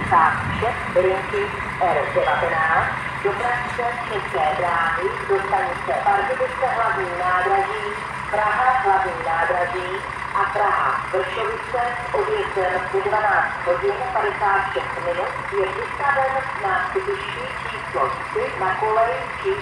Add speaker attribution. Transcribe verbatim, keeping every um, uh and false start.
Speaker 1: padesát šest linky R devatenáct do Pražské České dráhy do stanice Pardubice hlavní nádraží, Praha hlavní nádraží a Praha Vršovice s odjezdem v dvanáct hodin padesát šest minut je vystaven na nástupišti číslo tři na kolej číslo